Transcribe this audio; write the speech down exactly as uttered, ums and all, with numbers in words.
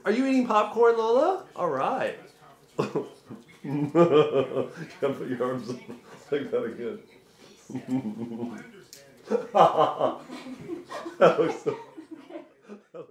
Are you eating popcorn, Lola? All right. You gotta put your arms up like that again. That looks so...